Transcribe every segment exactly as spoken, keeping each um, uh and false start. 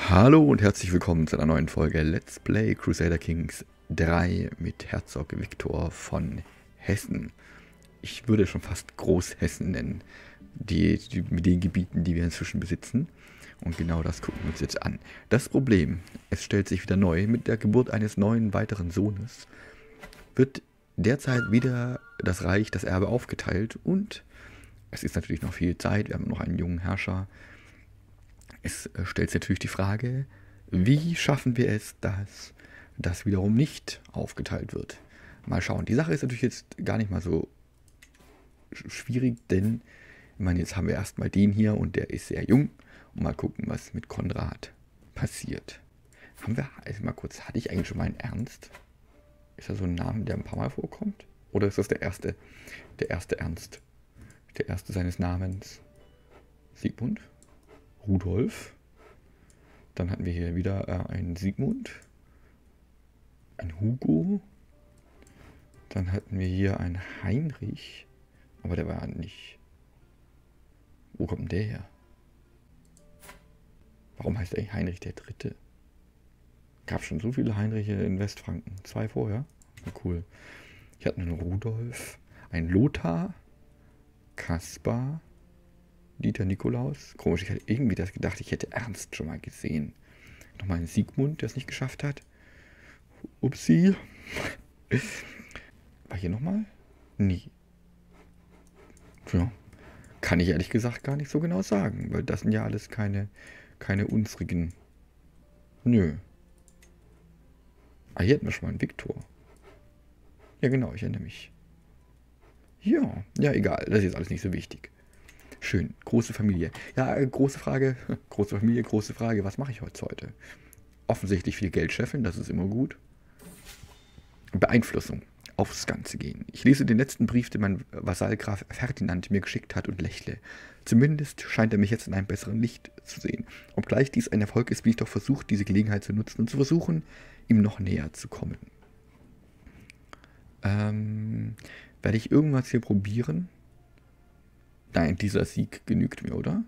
Hallo und herzlich willkommen zu einer neuen Folge Let's Play Crusader Kings drei mit Herzog Viktor von Hessen. Ich würde schon fast Großhessen nennen, die, die, mit den Gebieten, die wir inzwischen besitzen. Und genau das gucken wir uns jetzt an. Das Problem, es stellt sich wieder neu, mit der Geburt eines neuen weiteren Sohnes wird derzeit wieder das Reich, das Erbe aufgeteilt. Und es ist natürlich noch viel Zeit, wir haben noch einen jungen Herrscher. Es stellt sich natürlich die Frage, wie schaffen wir es, dass das wiederum nicht aufgeteilt wird? Mal schauen. Die Sache ist natürlich jetzt gar nicht mal so schwierig, denn ich meine, jetzt haben wir erstmal den hier und der ist sehr jung. Und mal gucken, was mit Konrad passiert. Haben wir, also mal kurz, hatte ich eigentlich schon mal einen Ernst? Ist das so ein Name, der ein paar Mal vorkommt? Oder ist das der erste, der erste Ernst? Der erste seines Namens? Sigmund? Rudolf. Dann hatten wir hier wieder äh, einen Sigmund. Ein Hugo. Dann hatten wir hier einen Heinrich. Aber der war nicht... Wo kommt denn der her? Warum heißt er eigentlich Heinrich der Dritte? Gab schon so viele Heinriche in Westfranken. Zwei vorher. Ja, cool. Ich hatte einen Rudolf. Ein Lothar. Kaspar. Dieter Nikolaus. Komisch, ich hatte irgendwie das gedacht, ich hätte Ernst schon mal gesehen. Nochmal einen Sigmund, der es nicht geschafft hat. Upsi. War hier nochmal? Nie. Ja. Kann ich ehrlich gesagt gar nicht so genau sagen, weil das sind ja alles keine, keine unsrigen. Nö. Ah, hier hatten wir schon mal einen Viktor. Ja genau, ich erinnere mich. Ja, ja egal, das ist jetzt alles nicht so wichtig. Schön, große Familie. Ja, äh, große Frage, große Familie, große Frage, was mache ich heute heute? Offensichtlich viel Geld scheffeln, das ist immer gut. Beeinflussung, aufs Ganze gehen. Ich lese den letzten Brief, den mein Vasall Graf Ferdinand mir geschickt hat und lächle. Zumindest scheint er mich jetzt in einem besseren Licht zu sehen. Obgleich dies ein Erfolg ist, bin ich doch versucht, diese Gelegenheit zu nutzen und zu versuchen, ihm noch näher zu kommen. Ähm, werde ich irgendwas hier probieren? Nein, dieser Sieg genügt mir, oder?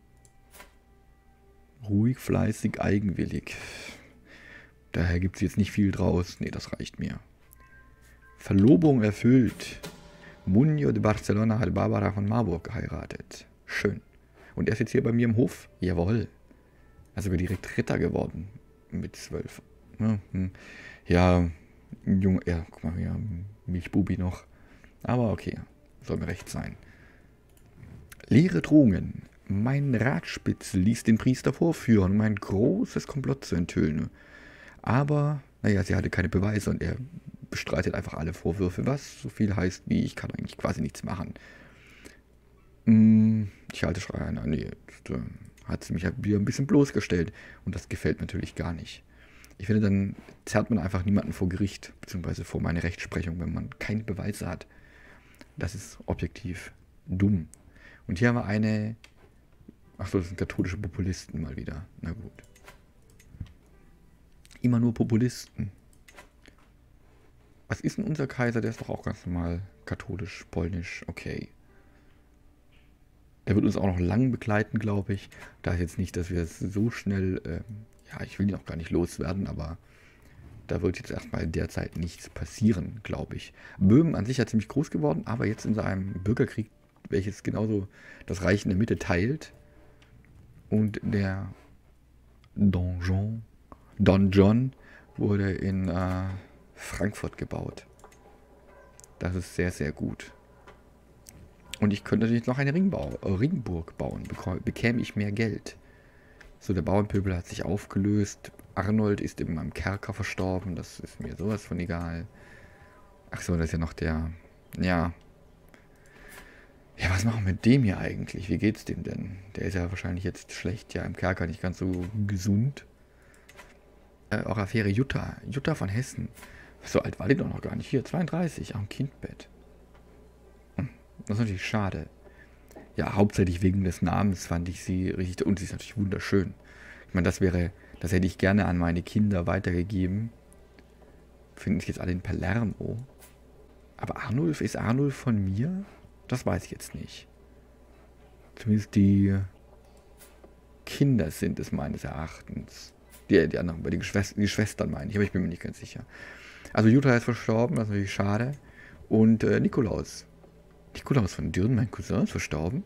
Ruhig, fleißig, eigenwillig. Daher gibt es jetzt nicht viel draus. Nee, das reicht mir. Verlobung erfüllt. Munio de Barcelona hat Barbara von Marburg geheiratet. Schön. Und er ist jetzt hier bei mir im Hof? Jawohl. Also wird direkt Ritter geworden. Mit zwölf. Ja, Junge, ja, guck mal, ja, Milchbubi noch. Aber okay, soll mir recht sein. Leere Drohungen. Mein Ratspitz ließ den Priester vorführen, um ein großes Komplott zu enthüllen. Aber, naja, sie hatte keine Beweise und er bestreitet einfach alle Vorwürfe, was so viel heißt wie, ich kann eigentlich quasi nichts machen. Ich halte Schreiner, nee, jetzt, äh, hat sie mich halt wieder ein bisschen bloßgestellt und das gefällt natürlich gar nicht. Ich finde, dann zerrt man einfach niemanden vor Gericht, beziehungsweise vor meine Rechtsprechung, wenn man keine Beweise hat. Das ist objektiv dumm. Und hier haben wir eine... Achso, das sind katholische Populisten mal wieder. Na gut. Immer nur Populisten. Was ist denn unser Kaiser? Der ist doch auch ganz normal katholisch, polnisch. Okay. Der wird uns auch noch lang begleiten, glaube ich. Da ist jetzt nicht, dass wir es so schnell... Äh, ja, ich will ihn auch gar nicht loswerden, aber... Da wird jetzt erstmal derzeit nichts passieren, glaube ich. Böhmen an sich ja ziemlich groß geworden, aber jetzt in so einem Bürgerkrieg, welches genauso das Reich in der Mitte teilt. Und der Donjon, Don John wurde in äh, Frankfurt gebaut. Das ist sehr, sehr gut. Und ich könnte natürlich noch eine Ringbau, äh, Ringburg bauen, bekäme ich mehr Geld. So, der Bauernpöbel hat sich aufgelöst. Arnold ist in meinem Kerker verstorben. Das ist mir sowas von egal. Ach so, das ist ja noch der... Ja... Ja, was machen wir mit dem hier eigentlich? Wie geht's dem denn? Der ist ja wahrscheinlich jetzt schlecht, ja, im Kerker nicht ganz so gesund. Äh, auch Affäre Jutta. Jutta von Hessen. So alt war die doch noch gar nicht. Hier, zweiunddreißig, am Kindbett. Hm, das ist natürlich schade. Ja, hauptsächlich wegen des Namens fand ich sie richtig... Und sie ist natürlich wunderschön. Ich meine, das wäre... Das hätte ich gerne an meine Kinder weitergegeben. Finden sich jetzt alle in Palermo. Aber Arnulf, ist Arnulf von mir? Das weiß ich jetzt nicht. Zumindest die Kinder sind es meines Erachtens. Die, die anderen, die, Geschwester, die Schwestern meine ich, aber ich bin mir nicht ganz sicher. Also Jutta ist verstorben, das ist natürlich schade. Und äh, Nikolaus. Nikolaus von Dürren, mein Cousin, ist verstorben.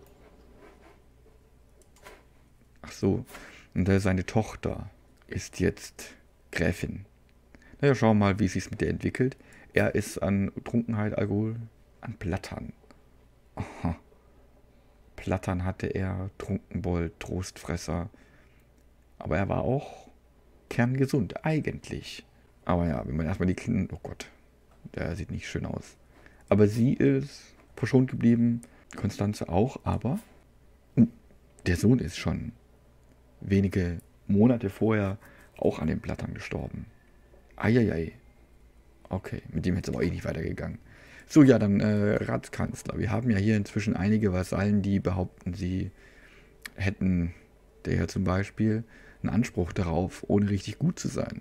Ach so. Und äh, seine Tochter ist jetzt Gräfin. Naja, schauen wir mal, wie es sich mit der entwickelt. Er ist an Trunkenheit, Alkohol, an Plattern. Aha. Plattern hatte er, Trunkenbold, Trostfresser. Aber er war auch kerngesund, eigentlich. Aber ja, wenn man erstmal die Kinder... Oh Gott, der sieht nicht schön aus. Aber sie ist verschont geblieben, Konstanze auch, aber der Sohn ist schon wenige Monate vorher auch an den Plattern gestorben. Eieiei. Okay, mit dem hätte es aber eh nicht weitergegangen. So, ja, dann äh, Ratskanzler. Wir haben ja hier inzwischen einige Vasallen, die behaupten, sie hätten, der hier zum Beispiel, einen Anspruch darauf, ohne richtig gut zu sein.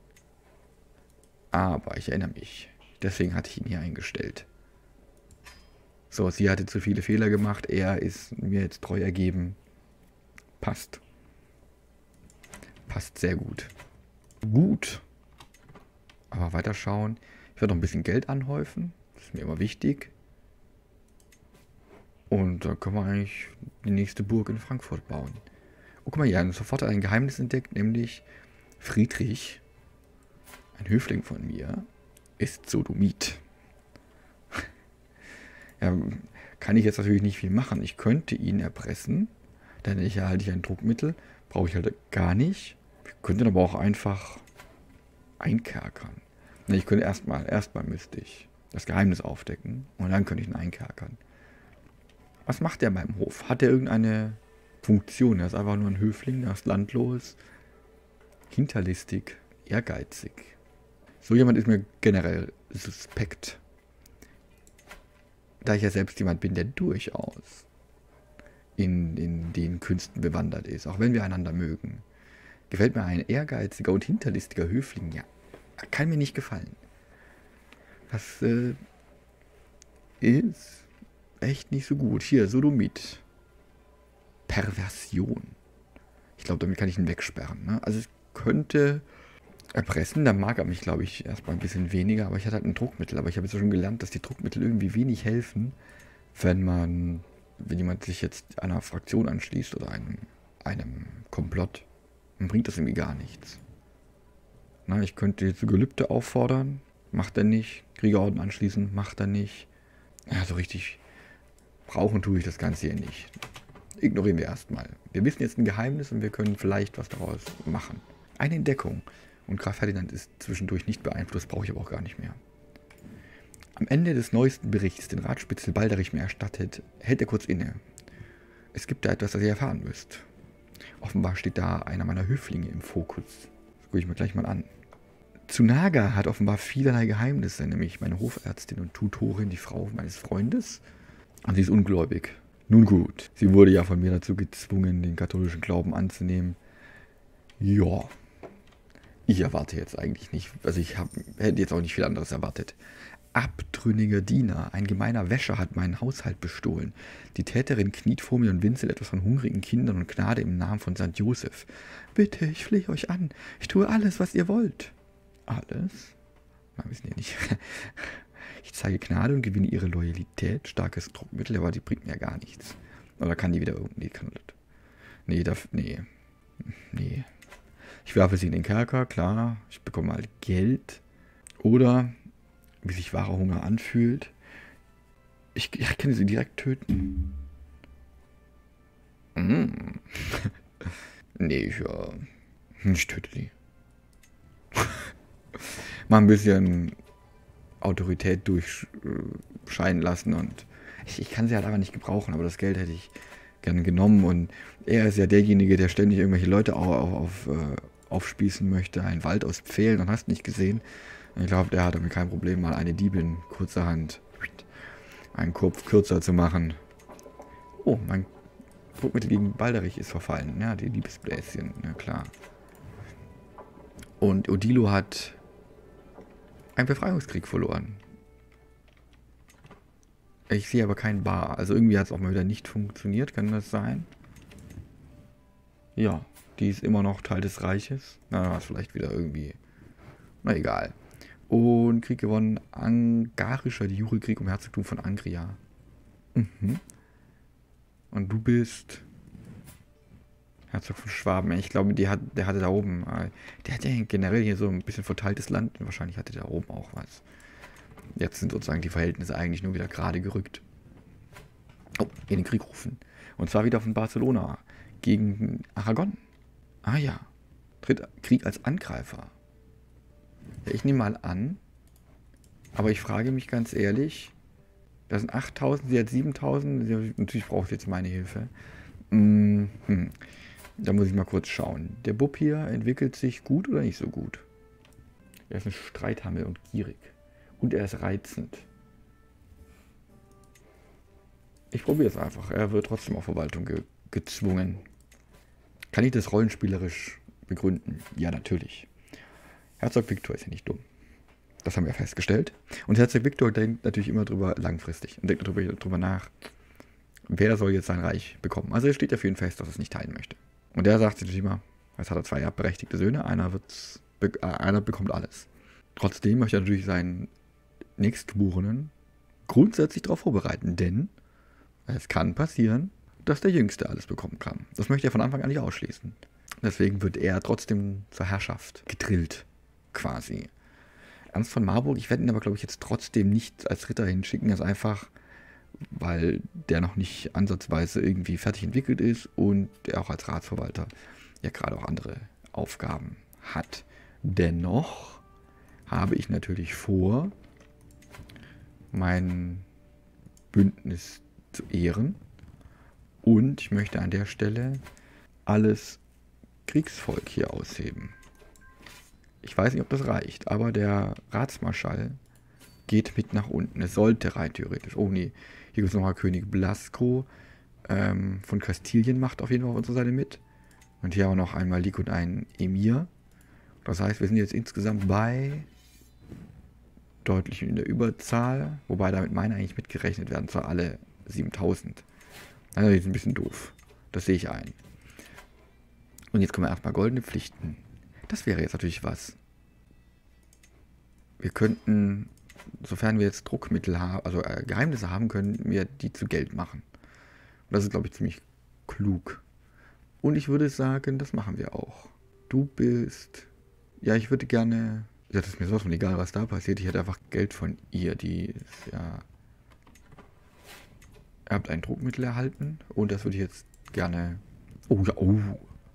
Aber ich erinnere mich. Deswegen hatte ich ihn hier eingestellt. So, sie hatte zu viele Fehler gemacht. Er ist mir jetzt treu ergeben. Passt. Passt sehr gut. Gut. Aber weiterschauen. Ich werde noch ein bisschen Geld anhäufen. Das ist mir immer wichtig. Und dann können wir eigentlich die nächste Burg in Frankfurt bauen. Oh, guck mal hier, sofort ein Geheimnis entdeckt, nämlich Friedrich, ein Höfling von mir, ist Sodomit. Ja, kann ich jetzt natürlich nicht viel machen. Ich könnte ihn erpressen, dann ich erhalte ich ein Druckmittel, brauche ich halt gar nicht. Ich könnte ihn aber auch einfach einkerkern. Ich könnte erstmal, erstmal müsste ich das Geheimnis aufdecken und dann könnte ich ihn einkerkern. Was macht er beim Hof? Hat er irgendeine Funktion? Er ist einfach nur ein Höfling, er ist landlos, hinterlistig, ehrgeizig. So jemand ist mir generell suspekt. Da ich ja selbst jemand bin, der durchaus in, in den Künsten bewandert ist, auch wenn wir einander mögen, gefällt mir ein ehrgeiziger und hinterlistiger Höfling, ja, kann mir nicht gefallen. Das äh, ist echt nicht so gut. Hier, Sodomit. Perversion. Ich glaube, damit kann ich ihn wegsperren. Ne? Also es könnte erpressen, da mag er mich, glaube ich, erstmal ein bisschen weniger, aber ich hatte halt ein Druckmittel. Aber ich habe jetzt schon gelernt, dass die Druckmittel irgendwie wenig helfen, wenn man, wenn jemand sich jetzt einer Fraktion anschließt oder einem, einem Komplott, dann bringt das irgendwie gar nichts. Na, ich könnte jetzt Gelübde auffordern, macht er nicht. Kriegerorden anschließen, macht er nicht. Ja, so richtig brauchen tue ich das Ganze hier nicht. Ignorieren wir erstmal. Wir wissen jetzt ein Geheimnis und wir können vielleicht was daraus machen. Eine Entdeckung. Und Graf Ferdinand ist zwischendurch nicht beeinflusst, brauche ich aber auch gar nicht mehr. Am Ende des neuesten Berichts, den Ratspitzel Balderich mir erstattet, hält er kurz inne. Es gibt da etwas, das ihr erfahren müsst. Offenbar steht da einer meiner Höflinge im Fokus. Das gucke ich mir gleich mal an. Tsunaga hat offenbar vielerlei Geheimnisse, nämlich meine Hofärztin und Tutorin, die Frau meines Freundes. Und sie ist ungläubig. Nun gut, sie wurde ja von mir dazu gezwungen, den katholischen Glauben anzunehmen. Ja, ich erwarte jetzt eigentlich nicht, also ich hab, hätte jetzt auch nicht viel anderes erwartet. Abtrünniger Diener, ein gemeiner Wäscher hat meinen Haushalt bestohlen. Die Täterin kniet vor mir und winselt etwas von hungrigen Kindern und Gnade im Namen von Sankt Josef. Bitte, ich flehe euch an, ich tue alles, was ihr wollt. Alles? Na, wissen wir nicht. Ich zeige Gnade und gewinne ihre Loyalität. Starkes Druckmittel, aber die bringt mir ja gar nichts. Oder kann die wieder irgendwie... Nee, darf... Nee. Nee. Ich werfe sie in den Kerker, klar. Ich bekomme halt Geld. Oder, wie sich wahrer Hunger anfühlt, ich, ich kann sie direkt töten. Mm. Nee, ich, ja, ich töte die. Mal ein bisschen Autorität durchscheinen lassen und ich, ich kann sie halt einfach nicht gebrauchen, aber das Geld hätte ich gerne genommen und er ist ja derjenige, der ständig irgendwelche Leute auf, auf, auf, äh, aufspießen möchte, einen Wald aus Pfählen und hast nicht gesehen. Ich glaube, der hat damit kein Problem, mal eine Diebin kurzerhand einen Kopf kürzer zu machen. Oh, mein Druckmittel gegen Balderich ist verfallen. Ja, die Liebesbläschen, na klar. Und Odilo hat einen Befreiungskrieg verloren. Ich sehe aber keinen Bar. Also irgendwie hat es auch mal wieder nicht funktioniert. Kann das sein? Ja, die ist immer noch Teil des Reiches. Na, ist vielleicht wieder irgendwie. Na egal. Und Krieg gewonnen. Angarischer Jurekrieg um Herzogtum von Angria. Mhm. Und du bist Herzog von Schwaben. Ich glaube, die hat, der hatte da oben. äh, Der hat ja generell hier so ein bisschen verteiltes Land. Wahrscheinlich hatte der oben auch was. Jetzt sind sozusagen die Verhältnisse eigentlich nur wieder gerade gerückt. Oh, in den Krieg rufen. Und zwar wieder von Barcelona gegen Aragon. Ah ja. Tritt Krieg als Angreifer. Ja, ich nehme mal an. Aber ich frage mich ganz ehrlich. Das sind achttausend, sie hat siebentausend. Sie, natürlich braucht sie jetzt meine Hilfe. Mhm. Da muss ich mal kurz schauen. Der Bub hier entwickelt sich gut oder nicht so gut? Er ist ein Streithammel und gierig. Und er ist reizend. Ich probiere es einfach. Er wird trotzdem auf Verwaltung ge gezwungen. Kann ich das rollenspielerisch begründen? Ja, natürlich. Herzog Viktor ist ja nicht dumm. Das haben wir festgestellt. Und Herzog Viktor denkt natürlich immer drüber langfristig und denkt darüber, darüber nach, wer soll jetzt sein Reich bekommen. Also er steht ja für ihn fest, dass er es nicht teilen möchte. Und der sagt sich natürlich immer, jetzt hat er zwei erbberechtigte Söhne, einer, wird's, äh, einer bekommt alles. Trotzdem möchte er natürlich seinen Nächstgeborenen grundsätzlich darauf vorbereiten, denn es kann passieren, dass der Jüngste alles bekommen kann. Das möchte er von Anfang an nicht ausschließen. Deswegen wird er trotzdem zur Herrschaft gedrillt, quasi. Ernst von Marburg, ich werde ihn aber, glaube ich, jetzt trotzdem nicht als Ritter hinschicken, das einfach, weil der noch nicht ansatzweise irgendwie fertig entwickelt ist und der auch als Ratsverwalter ja gerade auch andere Aufgaben hat. Dennoch habe ich natürlich vor, mein Bündnis zu ehren und ich möchte an der Stelle alles Kriegsvolk hier ausheben. Ich weiß nicht, ob das reicht, aber der Ratsmarschall geht mit nach unten. Es sollte rein theoretisch. Oh nee, hier gibt es nochmal König Blasco ähm, von Kastilien macht auf jeden Fall auf unserer Seite mit. Und hier haben wir noch einen Malik und einen Emir. Das heißt, wir sind jetzt insgesamt bei deutlich in der Überzahl, wobei damit meine eigentlich mitgerechnet werden, zwar alle siebentausend. Also die sind ein bisschen doof. Das sehe ich ein. Und jetzt kommen wir erstmal goldene Pflichten. Das wäre jetzt natürlich was. Wir könnten, sofern wir jetzt Druckmittel haben, also äh, Geheimnisse haben, können wir die zu Geld machen. Und das ist, glaube ich, ziemlich klug. Und ich würde sagen, das machen wir auch. Du bist... Ja, ich würde gerne... Ja, das ist mir sowas von egal, was da passiert. Ich hätte einfach Geld von ihr. Die ist ja... Ihr habt ein Druckmittel erhalten. Und das würde ich jetzt gerne... Oh ja, oh.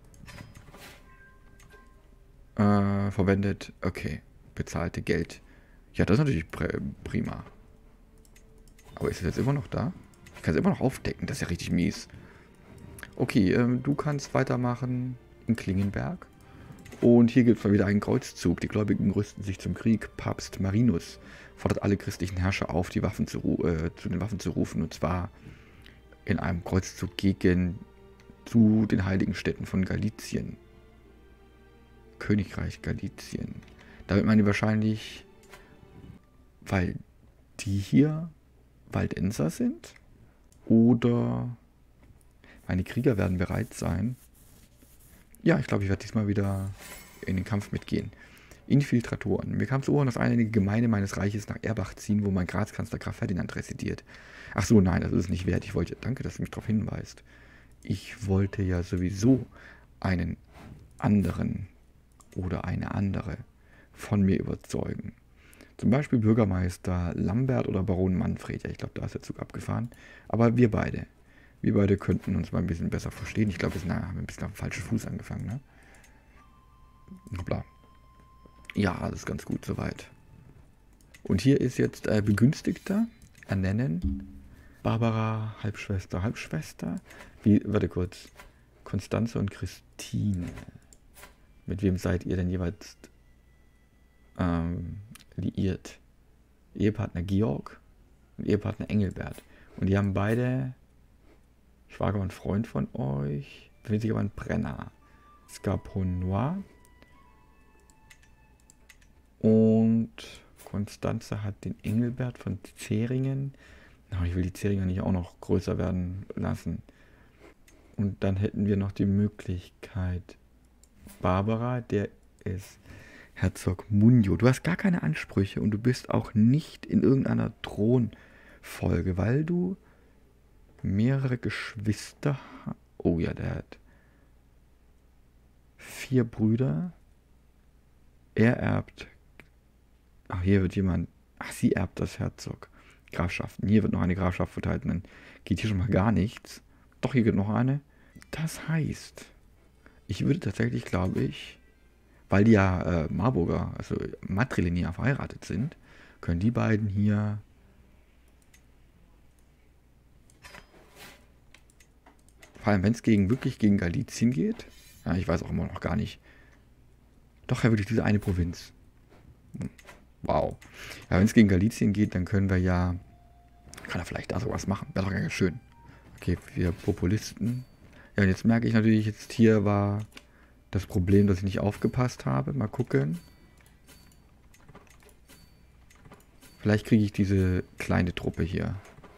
Äh, verwendet. Okay. Bezahlte Geld. Ja, das ist natürlich pr prima. Aber ist es jetzt immer noch da? Ich kann es immer noch aufdecken. Das ist ja richtig mies. Okay, ähm, du kannst weitermachen in Klingenberg. Und hier gibt es mal wieder einen Kreuzzug. Die Gläubigen rüsten sich zum Krieg. Papst Marinus fordert alle christlichen Herrscher auf, die Waffen zu, äh, zu den Waffen zu rufen. Und zwar in einem Kreuzzug gegen zu den heiligen Städten von Galizien. Königreich Galizien. Damit meine ich wahrscheinlich, weil die hier Waldenser sind. Oder meine Krieger werden bereit sein. Ja, ich glaube, ich werde diesmal wieder in den Kampf mitgehen. Infiltratoren. Mir kam zu Ohren, dass einige Gemeinde meines Reiches nach Erbach ziehen, wo mein Gratskanzler Graf Ferdinand residiert. Ach so, nein, das ist es nicht wert. Ich wollte, danke, dass du mich darauf hinweist. Ich wollte ja sowieso einen anderen oder eine andere von mir überzeugen. Zum Beispiel Bürgermeister Lambert oder Baron Manfred. Ja, ich glaube, da ist der Zug abgefahren. Aber wir beide. Wir beide könnten uns mal ein bisschen besser verstehen. Ich glaube, wir sind, na, haben ein bisschen auf dem falschen Fuß angefangen, ne? Hoppla. Ja, alles ganz gut soweit. Und hier ist jetzt äh, Begünstigter ernennen. Barbara, Halbschwester, Halbschwester. Wie, warte kurz. Konstanze und Christine. Mit wem seid ihr denn jeweils ähm, liiert? Ehepartner Georg und Ehepartner Engelbert. Und die haben beide... Schwager und Freund von euch. Befindet sich aber ein Brenner. Scarponois. Und Konstanze hat den Engelbert von Zeringen. Oh, ich will die Zeringer nicht auch noch größer werden lassen. Und dann hätten wir noch die Möglichkeit, Barbara, der ist Herzog Munjo. Du hast gar keine Ansprüche und du bist auch nicht in irgendeiner Thronfolge, weil du mehrere Geschwister hast. Oh ja, der hat vier Brüder. Er erbt. Ach, hier wird jemand. Ach, sie erbt das Herzog. Grafschaften. Hier wird noch eine Grafschaft verteilt. Und dann geht hier schon mal gar nichts. Doch, hier geht noch eine. Das heißt, ich würde tatsächlich, glaube ich, weil die ja äh, Marburger, also matrilinear verheiratet sind, können die beiden hier vor allem wenn es gegen, wirklich gegen Galizien geht, ja, ich weiß auch immer noch gar nicht, doch ja wirklich diese eine Provinz. Wow. Ja, wenn es gegen Galizien geht, dann können wir ja, kann er vielleicht da sowas machen, wäre doch ganz schön. Okay, wir Populisten. Ja, und jetzt merke ich natürlich, jetzt hier war das Problem, dass ich nicht aufgepasst habe. Mal gucken. Vielleicht kriege ich diese kleine Truppe hier.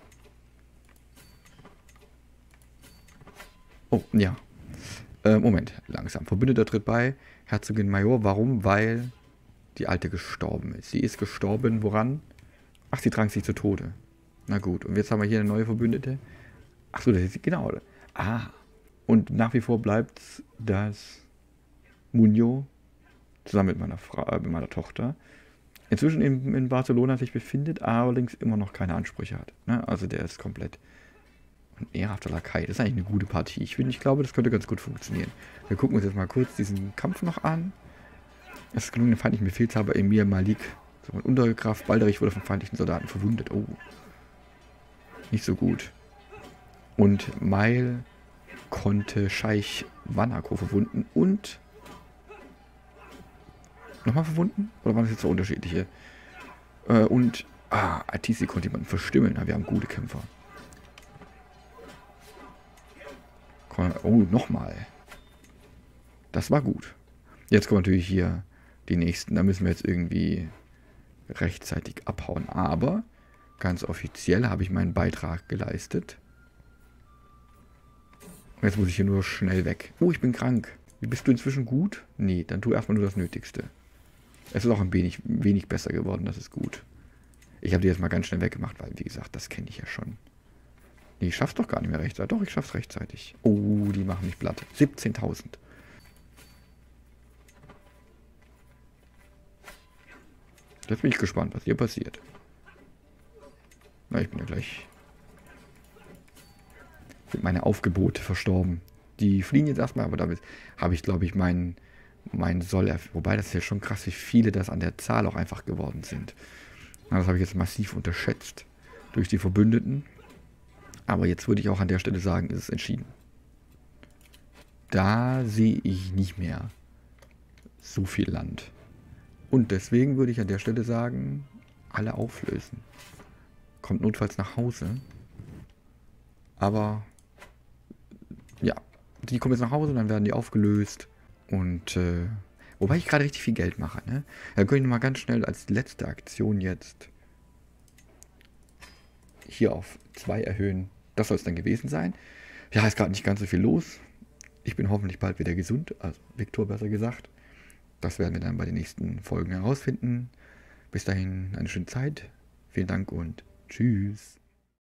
Oh, ja. Äh, Moment, langsam. Verbündeter tritt bei. Herzogin Major. Warum? Weil die Alte gestorben ist. Sie ist gestorben. Woran? Ach, sie trank sich zu Tode. Na gut. Und jetzt haben wir hier eine neue Verbündete. Ach so, das ist genau. Ah. Und nach wie vor bleibt das Munjo zusammen mit meiner Frau, äh, mit meiner Tochter inzwischen in, in Barcelona sich befindet, allerdings immer noch keine Ansprüche hat. Ne? Also der ist komplett ein ehrhafter Lakai. Das ist eigentlich eine gute Partie. Ich, find, ich glaube, das könnte ganz gut funktionieren. Wir gucken uns jetzt mal kurz diesen Kampf noch an. Es ist gelungen, den feindlichen Befehlshaber Emir Malik so ein Unterkraft. Balderich wurde von feindlichen Soldaten verwundet. Oh. Nicht so gut. Und Mail konnte Scheich Wanako verwunden und nochmal verwunden? Oder waren das jetzt so unterschiedliche? Äh, und ah, Atisi konnte jemanden verstümmeln. Ja, wir haben gute Kämpfer. Oh, nochmal. Das war gut. Jetzt kommen natürlich hier die nächsten. Da müssen wir jetzt irgendwie rechtzeitig abhauen. Aber ganz offiziell habe ich meinen Beitrag geleistet. Jetzt muss ich hier nur schnell weg. Oh, ich bin krank. Wie bist du inzwischen gut? Nee, dann tu erstmal nur das Nötigste. Es ist auch ein wenig, wenig besser geworden, das ist gut. Ich habe die jetzt mal ganz schnell weggemacht, weil, wie gesagt, das kenne ich ja schon. Nee, ich schaff's doch gar nicht mehr rechtzeitig. Doch, ich schaff's rechtzeitig. Oh, die machen mich platt. siebzehntausend. Jetzt bin ich gespannt, was hier passiert. Na, ich bin ja gleich... sind meine Aufgebote verstorben. Die fliehen jetzt erstmal, aber damit habe ich, glaube ich, meinen mein Soll... Wobei, das ist ja schon krass, wie viele das an der Zahl auch einfach geworden sind. Na, das habe ich jetzt massiv unterschätzt durch die Verbündeten. Aber jetzt würde ich auch an der Stelle sagen, ist es entschieden. Da sehe ich nicht mehr so viel Land. Und deswegen würde ich an der Stelle sagen, alle auflösen. Kommt notfalls nach Hause. Aber ja, die kommen jetzt nach Hause, dann werden die aufgelöst. Und äh, wobei ich gerade richtig viel Geld mache. Ne? Dann könnte ich nochmal ganz schnell als letzte Aktion jetzt hier auf zwei erhöhen. Das soll es dann gewesen sein. Ja, ist gerade nicht ganz so viel los. Ich bin hoffentlich bald wieder gesund. Also Viktor besser gesagt. Das werden wir dann bei den nächsten Folgen herausfinden. Bis dahin eine schöne Zeit. Vielen Dank und tschüss.